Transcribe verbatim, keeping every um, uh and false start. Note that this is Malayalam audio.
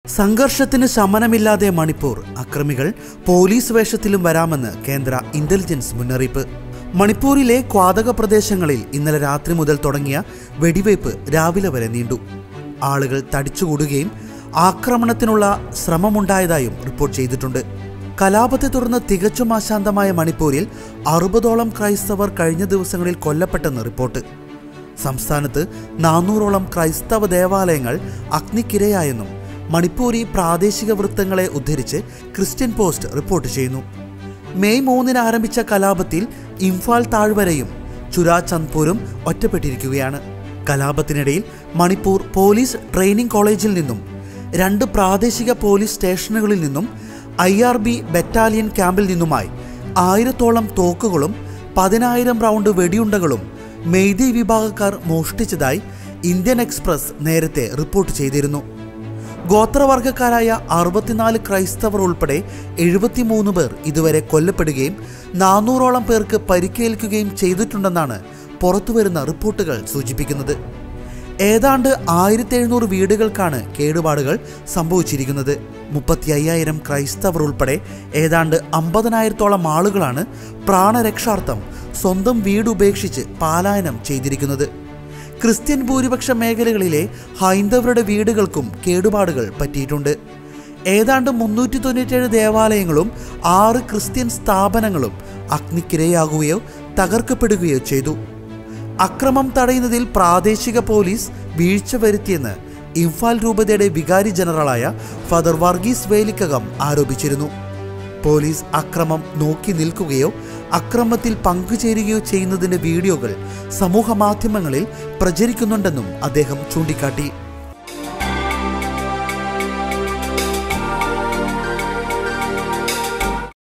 സംഘർഷത്തിന് ശമനമില്ലാതെ മണിപ്പൂർ. അക്രമികൾ പോലീസ് വേഷത്തിലും വരാമെന്ന് കേന്ദ്ര ഇന്റലിജൻസ് മുന്നറിയിപ്പ്. മണിപ്പൂരിലെ ക്വാതക പ്രദേശങ്ങളിൽ ഇന്നലെ രാത്രി മുതൽ തുടങ്ങിയ വെടിവയ്പ് രാവിലെ വരെ നീണ്ടു. ആളുകൾ തടിച്ചുകൂടുകയും ആക്രമണത്തിനുള്ള ശ്രമമുണ്ടായതായും റിപ്പോർട്ട് ചെയ്തിട്ടുണ്ട്. കലാപത്തെ തുടർന്ന് തികച്ചും അശാന്തമായ മണിപ്പൂരിൽ അറുപതോളം ക്രൈസ്തവർ കഴിഞ്ഞ ദിവസങ്ങളിൽ കൊല്ലപ്പെട്ടെന്ന് റിപ്പോർട്ട്. സംസ്ഥാനത്ത് നാനൂറോളം ക്രൈസ്തവ ദേവാലയങ്ങൾ അഗ്നിക്കിരയായെന്നും മണിപ്പൂരി പ്രാദേശിക വൃത്തങ്ങളെ ഉദ്ധരിച്ച് ക്രിസ്ത്യൻ പോസ്റ്റ് റിപ്പോർട്ട് ചെയ്യുന്നു. മെയ് മൂന്നിന് ആരംഭിച്ച കലാപത്തിൽ ഇംഫാൽ താഴ്വരയും ചുരാചന്ദ്പൂരും ഒറ്റപ്പെട്ടിരിക്കുകയാണ്. കലാപത്തിനിടയിൽ മണിപ്പൂർ പോലീസ് ട്രെയിനിംഗ് കോളേജിൽ നിന്നും രണ്ട് പ്രാദേശിക പോലീസ് സ്റ്റേഷനുകളിൽ നിന്നും ഐ ആർ ബി ബറ്റാലിയൻ ക്യാമ്പിൽ നിന്നുമായി ആയിരത്തോളം തോക്കുകളും പതിനായിരം റൗണ്ട് വെടിയുണ്ടകളും മെയ്തി വിഭാഗക്കാർ മോഷ്ടിച്ചതായി ഇന്ത്യൻ എക്സ്പ്രസ് നേരത്തെ റിപ്പോർട്ട് ചെയ്തിരുന്നു. ഗോത്രവർഗക്കാരായ അറുപത്തിനാല് ക്രൈസ്തവർ ഉൾപ്പെടെ എഴുപത്തിമൂന്ന് പേർ ഇതുവരെ കൊല്ലപ്പെടുകയും നാനൂറോളം പേർക്ക് പരിക്കേൽക്കുകയും ചെയ്തിട്ടുണ്ടെന്നാണ് പുറത്തുവരുന്ന റിപ്പോർട്ടുകൾ സൂചിപ്പിക്കുന്നത്. ഏതാണ്ട് ആയിരത്തി എഴുന്നൂറ് വീടുകൾക്കാണ് കേടുപാടുകൾ സംഭവിച്ചിരിക്കുന്നത്. മുപ്പത്തി അയ്യായിരം ക്രൈസ്തവർ ഉൾപ്പെടെ ഏതാണ്ട് അമ്പതിനായിരത്തോളം ആളുകളാണ് പ്രാണരക്ഷാർത്ഥം സ്വന്തം വീടുപേക്ഷിച്ച് പലായനം ചെയ്തിരിക്കുന്നത്. ക്രിസ്ത്യൻ ഭൂരിപക്ഷ മേഖലകളിലെ ഹൈന്ദവരുടെ വീടുകൾക്കും കേടുപാടുകൾ പറ്റിയിട്ടുണ്ട്. ഏതാണ്ട് മുന്നൂറ്റി തൊണ്ണൂറ്റേഴ് ദേവാലയങ്ങളും ആറ് ക്രിസ്ത്യൻ സ്ഥാപനങ്ങളും അഗ്നിക്കിരയാകുകയോ തകർക്കപ്പെടുകയോ ചെയ്തു. അക്രമം തടയുന്നതിൽ പ്രാദേശിക പോലീസ് വീഴ്ച വരുത്തിയെന്ന് ഇംഫാൽ രൂപതയുടെ വികാരി ജനറലായ ഫാദർ വർഗീസ് വേലിക്കകം ആരോപിച്ചിരുന്നു. പോലീസ് അക്രമം നോക്കി നിൽക്കുകയോ അക്രമത്തിൽ പങ്കുചേരുകയോ ചെയ്യുന്നതിൻ്റെ വീഡിയോകൾ സമൂഹ മാധ്യമങ്ങളിൽ പ്രചരിക്കുന്നുണ്ടെന്നും അദ്ദേഹം ചൂണ്ടിക്കാട്ടി.